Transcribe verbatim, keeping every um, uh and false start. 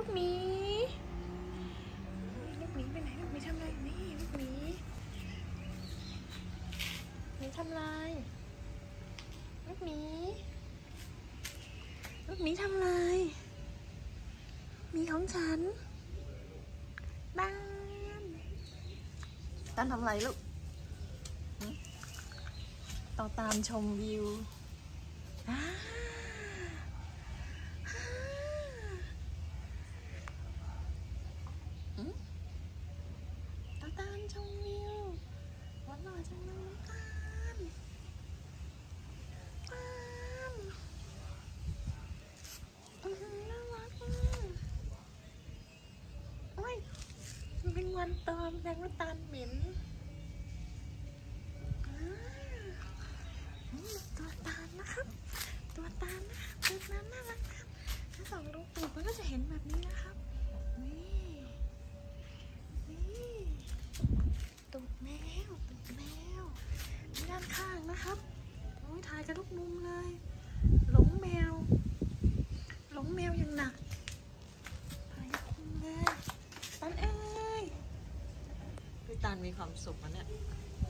กหมีลูกหมีไปไหนลูกหมีทำอะไรนี่ลูกหมีหมีทำอะไรลูกหมีลูกหมีทำอะไรหมีของฉันบ้านตันทำอะไรลูกต่อตามชมวิวต่อตามชมวิวหวานหน่อยจังเลยตามตามอือน่ารักอ่ะโอ้ยมันเป็นวันตอมแสดงว่าตาลเหม็นตัวตาลนะครับตัวตาลนะครับตัวตาลน่ารักครับถ้าส่องดูตูดมันก็จะเห็นแบบนี้นะครับนี่นี่ตูดแมวตูดแมวด้านข้างนะครับโอ้ยถ่ายกันทุกมุมเลยหลงแมวหลงแมวอย่างหนักถ่ายทุกมุมเลยตันเอ้ยพี่ตันมีความสุขนะเนี่ย